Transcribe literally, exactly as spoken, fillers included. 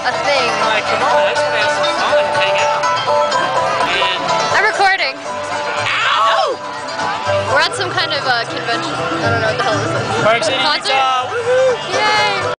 a thing. Like, come on, I just want to have some fun and hang out. And I'm recording. ow! We're at some kind of uh, convention. I don't know what the hell this is. Park City, Concert? Utah! Woohoo! Yay!